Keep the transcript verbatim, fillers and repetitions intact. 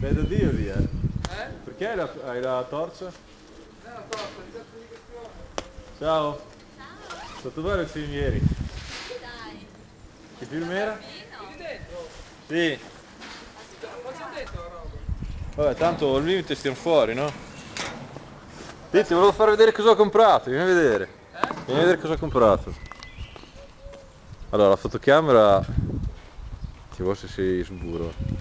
è da Dio lì, eh. Eh? Perché hai la, hai la torcia? Non è una torta, di certificazione. Ciao. È stato bello il film ieri. Dai. Che film era? Lì dentro? Sì. Facciamo dentro la roba. Vabbè, tanto al limite stiamo fuori, no? Dì, ti volevo far vedere cosa ho comprato, vieni a vedere. Eh? Vieni a vedere cosa ho comprato. Allora, la fotocamera... Ti vuoi se si sburo.